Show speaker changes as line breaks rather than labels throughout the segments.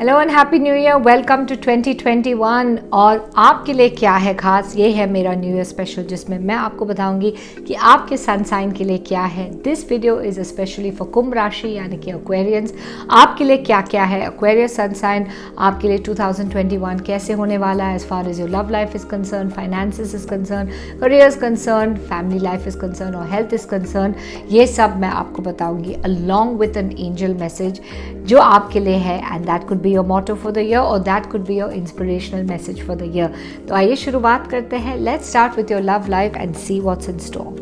Hello and happy new year, welcome to 2021। और आपके लिए क्या है खास, ये है मेरा न्यू ईयर स्पेशल जिसमें मैं आपको बताऊंगी कि आपके सन साइन के लिए क्या है। This video is specially for Kumbh राशि यानी कि एक्वेरियंस। आपके लिए क्या क्या है एक्वेरियस सन साइन, आपके लिए 2021 कैसे होने वाला है as far as your love life is concern, finances is concern, career is concern, family life is concern और हेल्थ इज़ कंसर्न। ये सब मैं आपको बताऊंगी along with an angel message जो आपके लिए है, and that could be your motto for the year और that could be your inspirational message for the year. तो आइए शुरुआत करते हैं। Let's start with your love life and see what's in store.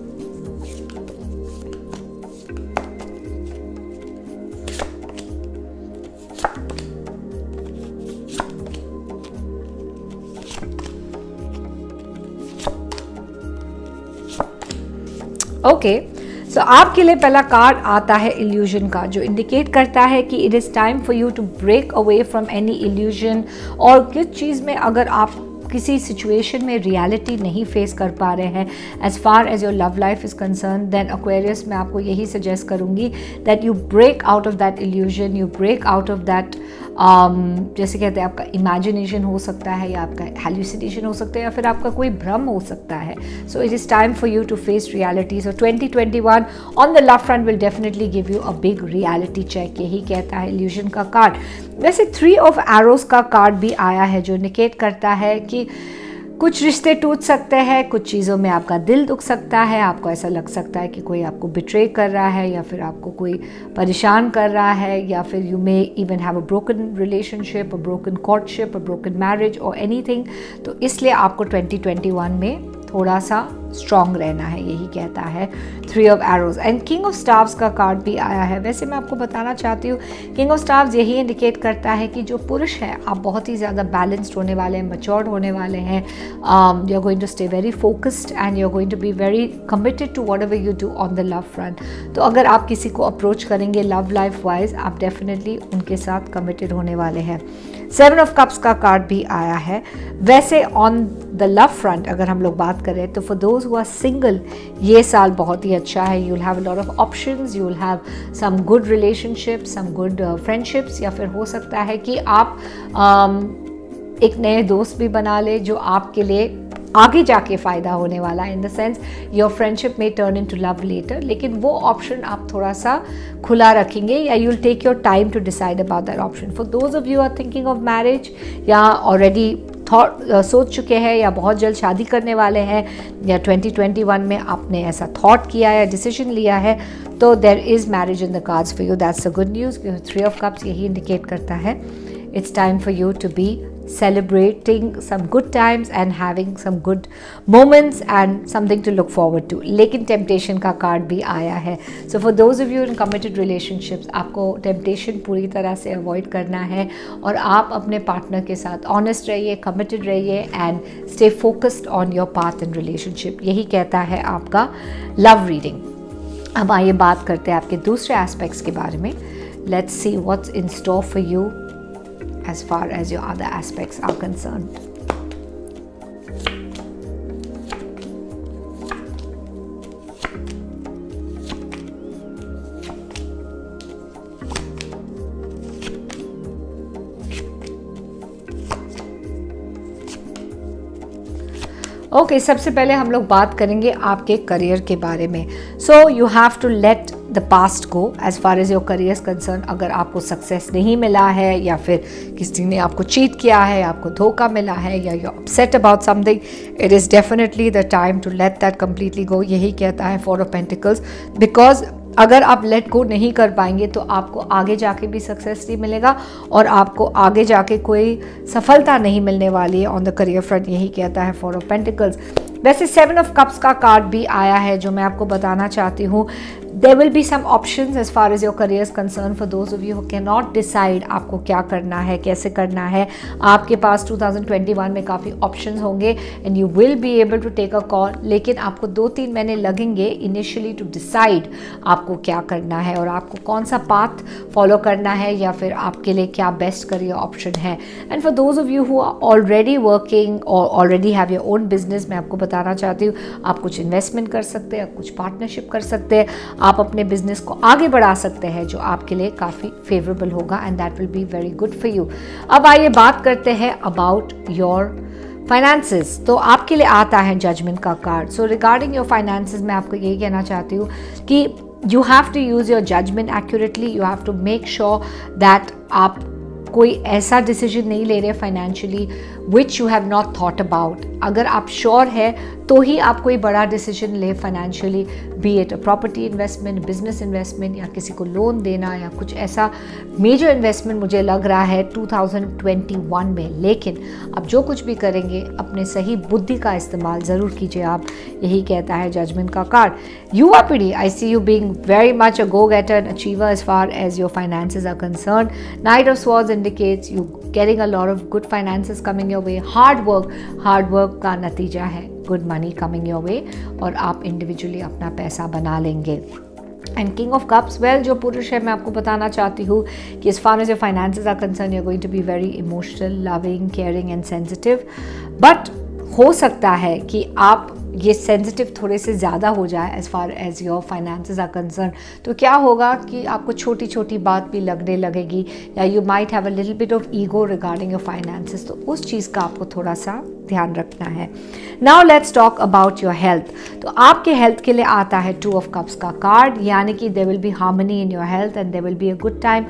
Okay, so आपके लिए पहला card आता है इल्यूजन का, जो इंडिकेट करता है कि it is time for you to break away from any illusion. और किस चीज़ में अगर आप किसी सिचुएशन में रियलिटी नहीं फेस कर पा रहे हैं as far as your love life is concern, then Aquarius मैं आपको यही सजेस्ट करूँगी that you break out of that illusion, you break out of that जैसे कहते हैं आपका इमेजिनेशन हो सकता है या आपका हेल्यूसिनेशन हो सकता है या फिर आपका कोई भ्रम हो सकता है। So it is time for you to face reality. So 2021 on the love front will definitely give you a big reality check, यही कहता है इल्यूजन का कार्ड। वैसे 3 ऑफ एरोज का कार्ड भी आया है जो इंडिकेट करता है कि कुछ रिश्ते टूट सकते हैं, कुछ चीज़ों में आपका दिल दुख सकता है, आपको ऐसा लग सकता है कि कोई आपको बिट्रे कर रहा है या फिर आपको कोई परेशान कर रहा है, या फिर you may even have a broken relationship, a broken courtship, a broken marriage और एनीथिंग। तो इसलिए आपको 2021 में थोड़ा सा स्ट्रॉन्ग रहना है, यही कहता है 3 of arrows. And king of stars का कार्ड भी आया है। वैसे मैं आपको बताना चाहती हूँ किंग ऑफ स्टार्स यही इंडिकेट करता है कि जो पुरुष है आप बहुत ही ज़्यादा बैलेंस्ड होने वाले हैं, मैच्योर्ड होने वाले हैं, you are going to stay very focused and you are going to be very committed to whatever you do on the love front. तो अगर आप किसी को अप्रोच करेंगे लव लाइफ वाइज, आप डेफिनेटली उनके साथ कमिटेड होने वाले हैं। 7 ऑफ कप्स का कार्ड भी आया है। वैसे ऑन द लव फ्रंट अगर हम लोग बात करें तो for those who are single ये साल बहुत ही अच्छा है। You will have a lot of options, you will have some good relationships, some good friendships, या फिर हो सकता है कि आप एक नए दोस्त भी बना ले जो आपके लिए आगे जाके फ़ायदा होने वाला है। In the sense your friendship में turn into love later, लेकिन वो ऑप्शन आप थोड़ा सा खुला रखेंगे या you will take your time to decide about that option. For those of you are thinking of marriage या ऑलरेडी सोच चुके हैं या बहुत जल्द शादी करने वाले हैं, या 2021 में आपने ऐसा थॉट किया या डिसीजन लिया है, तो there is marriage in the cards for you. That's a good news. 3 of cups यही इंडिकेट करता है it's time for you to be celebrating some good times and having some good moments and something to look forward to। लेकिन temptation का card भी आया है। So for those of you in committed relationships, आपको temptation पूरी तरह से avoid करना है और आप अपने पार्टनर के साथ honest रहिए, committed रहिए and stay focused on your path in relationship, यही कहता है आपका love reading। अब आइए बात करते हैं आपके दूसरे aspects के बारे में। Let's see what's in store for you as far as your other aspects are concerned। Okay, सबसे पहले हम लोग बात करेंगे आपके करियर के बारे में। So you have to let the past go as far as your career is concern. अगर आपको सक्सेस नहीं मिला है या फिर किसी ने आपको चीट किया है, आपको धोखा मिला है या you upset about something, it is definitely the time to let that completely go, यही कहता है 4 ऑफ पेंटिकल्स। बिकॉज अगर आप लेट गो नहीं कर पाएंगे तो आपको आगे जाके भी सक्सेस नहीं मिलेगा और आपको आगे जाके कोई सफलता नहीं मिलने वाली है ऑन द करियर फ्रंट, यही कहता है 4 ऑफ पेंटिकल्स। वैसे 7 ऑफ कप्स का कार्ड भी आया है जो मैं आपको बताना चाहती हूँ। there will be some options as far as your career is concerned for those of you who cannot decide आपको क्या करना है, कैसे करना है। आपके पास 2021 में काफ़ी options होंगे and you will be able to take a call, लेकिन आपको 2-3 महीने लगेंगे initially to decide आपको क्या करना है और आपको कौन सा path follow करना है या फिर आपके लिए क्या best career option है। And for those of you who are already working or already have your own business, मैं आपको बताना चाहती हूँ आप कुछ investment कर सकते हैं, कुछ partnership कर सकते हैं, आप अपने बिजनेस को आगे बढ़ा सकते हैं, जो आपके लिए काफ़ी फेवरेबल होगा and that will be very good for you. अब आइए बात करते हैं अबाउट योर फाइनेंसेस। तो आपके लिए आता है जजमेंट का card. So regarding your finances मैं आपको यही कहना चाहती हूँ कि you have to use your judgment accurately. You have to make sure that आप कोई ऐसा डिसीजन नहीं ले रहे financially which you have not thought about. अगर आप श्योर है तो ही आप कोई बड़ा डिसीजन ले financially, be it a property investment, business investment या किसी को लोन देना या कुछ ऐसा मेजर इन्वेस्टमेंट मुझे लग रहा है 2021 में। लेकिन अब जो कुछ भी करेंगे अपने सही बुद्धि का इस्तेमाल ज़रूर कीजिए आप, यही कहता है जजमेंट का कार्ड। युवा पीढ़ी, I see you being very much a go getter and achiever as far as your finances are concern. Knight of swords indicates you getting a lot of good finances coming your way. hard work का नतीजा है good money coming your way और आप individually अपना पैसा बना लेंगे। And king of cups, well जो पुरुष है मैं आपको बताना चाहती हूँ कि as far as your finances are concerned you're going to be very emotional, loving, caring and sensitive, but हो सकता है कि आप ये सेंसिटिव थोड़े से ज़्यादा हो जाए as far as your finances are concern. तो क्या होगा कि आपको छोटी छोटी बात भी लगने लगेगी या you might have a little bit of ego regarding your finances, तो उस चीज़ का आपको थोड़ा सा ध्यान रखना है। Now let's talk about your health. तो आपके हेल्थ के लिए आता है 2 ऑफ कप्स का कार्ड, यानी कि there will be harmony in your health and there will be a good time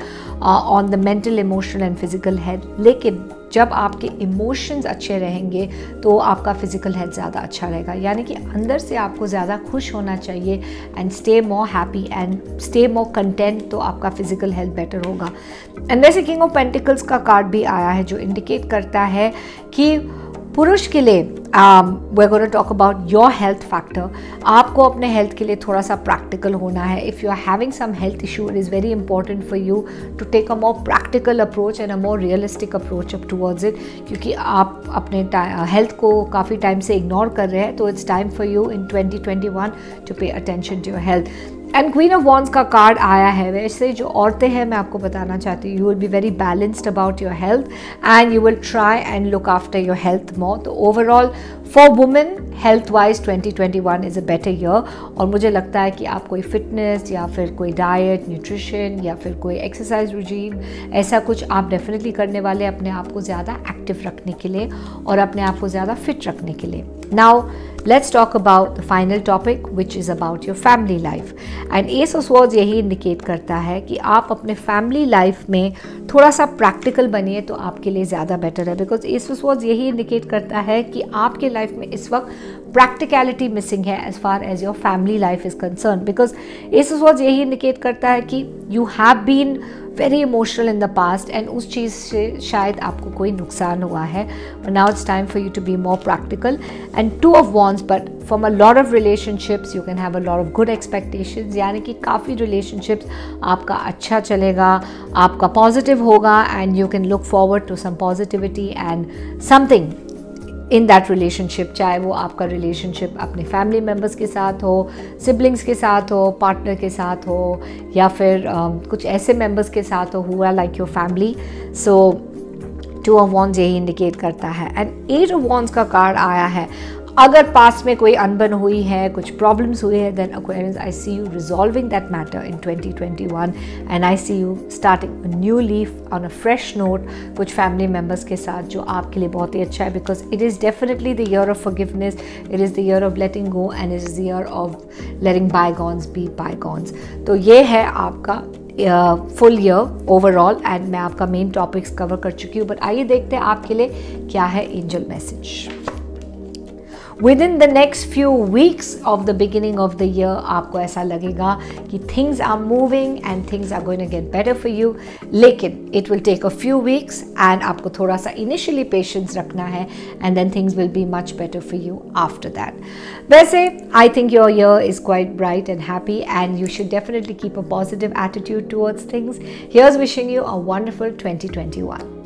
on the mental, emotional and physical health. लेकिन जब आपके इमोशंस अच्छे रहेंगे तो आपका फिजिकल हेल्थ ज़्यादा अच्छा रहेगा, यानी कि अंदर से आपको ज़्यादा खुश होना चाहिए and stay more happy and stay more content, तो आपका फिजिकल हेल्थ बेटर होगा। एंड वैसे किंग ऑफ पेंटिकल्स का कार्ड भी आया है जो इंडिकेट करता है कि पुरुष के लिए we are going to talk about your health factor. आपको अपने हेल्थ के लिए थोड़ा सा प्रैक्टिकल होना है। If you are having some health issue, it is very important for you to take a more practical approach and a more realistic approach up towards it, क्योंकि आप अपने हेल्थ को काफ़ी टाइम से इग्नोर कर रहे हैं। तो it's time for you in 2021 to pay attention to your health. And queen of wands का कार्ड आया है। वैसे जो औरतें हैं मैं आपको बताना चाहती हूँ, you will be very balanced about your health and you will try and look after your health more. तो overall for women health wise 2021 is a better year, और मुझे लगता है कि आप कोई फिटनेस या फिर कोई डाइट, न्यूट्रिशन या फिर कोई एक्सरसाइज रूटीन ऐसा कुछ आप डेफिनेटली करने वाले अपने आप को ज़्यादा एक्टिव रखने के लिए और अपने आप को ज़्यादा फिट रखने के लिए। Now let's talk about the final topic which is about your family life and Ace of Swords यही इंडिकेट करता है कि आप अपने फैमिली लाइफ में थोड़ा सा प्रैक्टिकल बनिए तो आपके लिए ज़्यादा बेटर है, बिकॉज Ace of Swords यही इंडिकेट करता है कि आपके लाइफ में इस वक्त प्रैक्टिकलिटी मिसिंग है as far as your family life is concern, because Ace of Swords यही इंडिकेट करता है कि you have been very emotional in the past and उस चीज़ से शायद आपको कोई नुकसान हुआ है। Now it's time for you to be more practical and 2 of wands, but from a lot of relationships you can have a lot of good expectations, यानी कि काफ़ी रिलेशनशिप्स आपका अच्छा चलेगा, आपका पॉजिटिव होगा and you can look forward to some positivity and something in that relationship, चाहे वो आपका रिलेशनशिप अपने फैमिली मेम्बर्स के साथ हो, सिबलिंग्स के साथ हो, पार्टनर के साथ हो या फिर कुछ ऐसे मेम्बर्स के साथ हो हुआ like your family. So 2 of wands यही इंडिकेट करता है एंड 8 ऑफ वॉन्ड्स का कार्ड आया है। अगर पास में कोई अनबन हुई है, कुछ प्रॉब्लम्स हुई है, then Aquarians, I see you resolving that matter in 2021 and I see you starting a new leaf on a fresh note कुछ फैमिली मेम्बर्स के साथ, जो आपके लिए बहुत ही अच्छा है, because it is definitely the year of forgiveness, it is the year of letting go and it is the year of letting bygones be bygones। तो ये है आपका फुल ईयर ओवरऑल एंड मैं आपका मेन टॉपिक्स कवर कर चुकी हूँ, but आइए देखते हैं आपके लिए क्या है angel message. Within the next few weeks of the beginning of the year आपको ऐसा लगेगा कि things are moving and things are going to get better for you, लेकिन it will take a few weeks and आपको थोड़ा सा initially patience रखना है and then things will be much better for you after that। वैसे I think your year is quite bright and happy and you should definitely keep a positive attitude towards things। Here's wishing you a wonderful 2021।